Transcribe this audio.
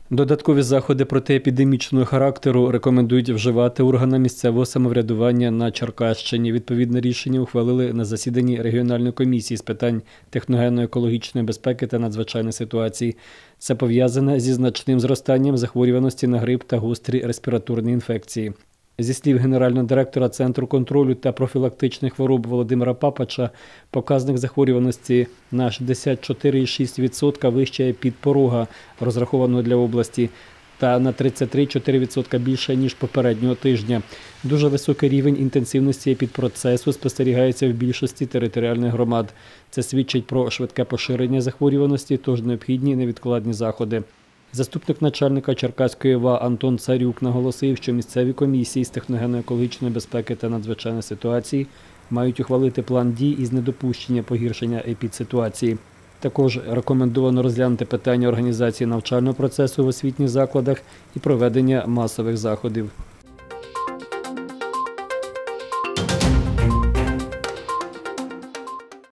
Додаткові заходи протиепідемічного характеру рекомендують вживати органам місцевого самоврядування на Черкащині. Відповідне рішення ухвалили на засіданні регіональної комісії з питань техногенно-екологічної безпеки та надзвичайних ситуацій. Це пов'язане зі значним зростанням захворюваності на грип та гострі респіраторні інфекції. Зі слів генерального директора Центру контролю та профілактичних хвороб Володимира Папача, показник захворюваності на 64,6% вище підпорога, розрахованого для області, та на 33,4% більше, ніж попереднього тижня. Дуже високий рівень інтенсивності епідпроцесу спостерігається в більшості територіальних громад. Це свідчить про швидке поширення захворюваності, тож необхідні невідкладні заходи. Заступник начальника Черкаської ОВА Антон Царюк наголосив, що місцеві комісії з техногенно-екологічної безпеки та надзвичайних ситуацій мають ухвалити план дій із недопущення погіршення епідситуації. Також рекомендовано розглянути питання організації навчального процесу в освітніх закладах і проведення масових заходів.